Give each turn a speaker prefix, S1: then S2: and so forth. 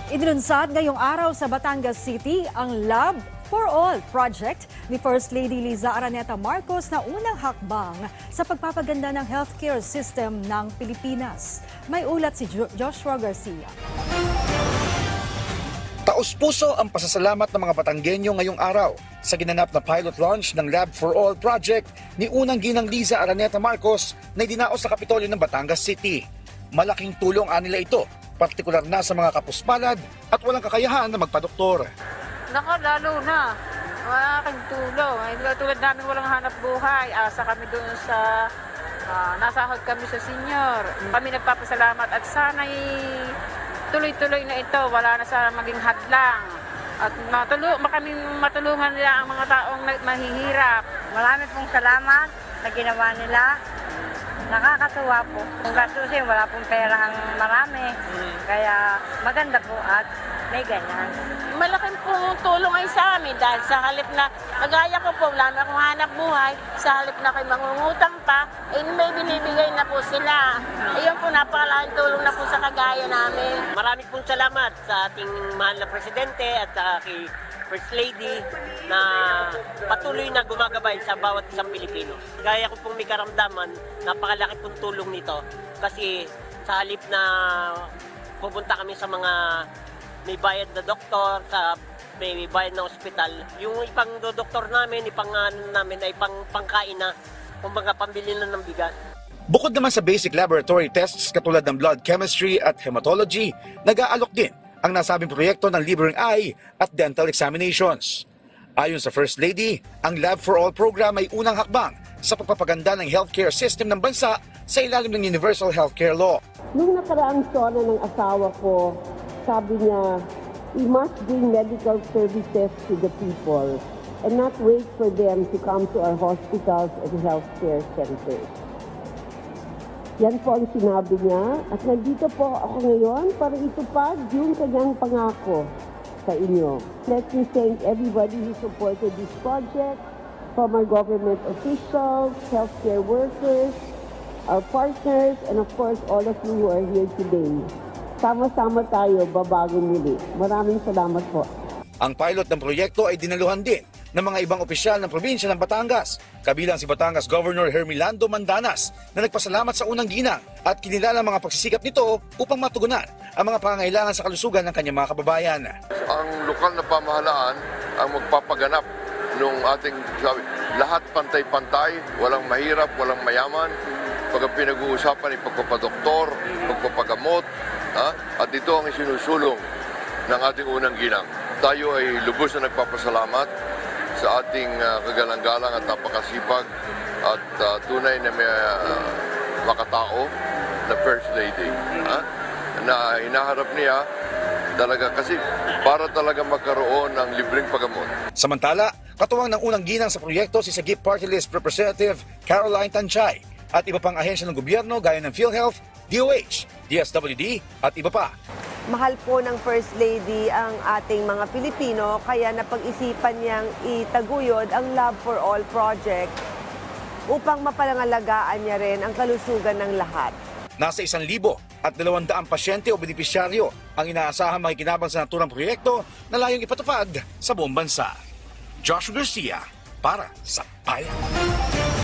S1: Inilunsad ngayong araw sa Batangas City ang Lab for All project ni First Lady Liza Araneta Marcos na unang hakbang sa pagpapaganda ng healthcare system ng Pilipinas. May ulat si Joshua Garcia.
S2: Taos-puso ang pasasalamat ng mga Batanggenyo ngayong araw sa ginanap na pilot launch ng Lab for All project ni unang ginang Liza Araneta Marcos na idinaos sa Kapitolyo ng Batangas City. Malaking tulong anila ito, partikular na sa mga kapuspalad at walang kakayahan na magpadoktor.
S3: Lalo na. Malaking tulong. Tulad namin walang hanap buhay. Asa kami doon sa nasahod kami sa senior. Kami nagpapasalamat at sana'y tuloy-tuloy na ito. Wala na sa maging hadlang. At matulungan nila ang mga taong mahihirap.
S4: Marami pong salamat sa ginawa nila. Nakakatuwa po. Kung gastusin, wala pong perang marami. Kaya maganda po at may ganyan.
S3: Malaking pong tulong ay sa amin dahil sa halip na, kagaya ko po, wala na akong hanap buhay, sa halip na kayo mangungutang pa, may binibigay na po sila. Ayun po, napakalaking tulong na po sa kagaya namin.
S5: Maraming pong salamat sa ating mahal na presidente at kay First Lady na patuloy na gumagabay sa bawat isang Pilipino. Gaya ko pong may karamdaman, napakalaki pong tulong nito kasi sa halip na pupunta kami sa mga may bayad na doktor, sa may bayad na ospital, yung ipang doktor namin, namin ay pangkain na, kumbaga pambili na ng bigas.
S2: Bukod naman sa basic laboratory tests katulad ng blood chemistry at hematology, nag-aalok din ang nasabing proyekto ng libreng eye at dental examinations. Ayon sa First Lady, ang Lab for All program ay unang hakbang sa pagpapaganda ng healthcare system ng bansa sa ilalim ng Universal Healthcare Law.
S6: Nung nakaraang sona ng asawa ko, sabi niya, we must bring medical services to the people and not wait for them to come to our hospitals and healthcare centers. Yan po ang sinabi niya at nandito po ako ngayon para itupad yung kanyang pangako sa inyo. Let me thank everybody who supported this project, from our government officials, healthcare workers, our partners, and of course all of you who are here today. Sama-sama tayo, babagong muli. Maraming salamat po.
S2: Ang pilot ng proyekto ay dinaluhan din ng mga ibang opisyal ng probinsya ng Batangas, kabilang si Batangas Governor Hermelando Mandanas na nagpasalamat sa unang ginang at kinilala ang mga pagsisikap nito upang matugunan ang mga pangangailangan sa kalusugan ng kanyang mga kababayan.
S7: Ang lokal na pamahalaan ang magpapaganap ng ating lahat pantay-pantay, walang mahirap, walang mayaman. Pag pinag-uusapan ay pagpapadoktor, pagpapagamot, at ito ang isinusulong ng ating unang ginang. Tayo ay lubos na nagpapasalamat sa ating kagalang-galang at napakasipag at tunay na may makatao na First Lady. Na hinaharap niya talaga kasi para talaga magkaroon ng libreng paggamot.
S2: Samantala, katuwang ng unang ginang sa proyekto si Sagip Party List Representative Caroline Tanchay at iba pang ahensya ng gobyerno gaya ng PhilHealth, DOH, DSWD at iba pa.
S8: Mahal po ng First Lady ang ating mga Pilipino kaya napag-isipan niyang itaguyod ang Lab for All project upang mapangalagaan niya rin ang kalusugan ng lahat.
S2: Nasa 1,200 pasyente o benepisyaryo ang inaasahang makikinabang sa naturang proyekto na layong ipatupad sa buong bansa. Joshua Garcia para sa Bayan.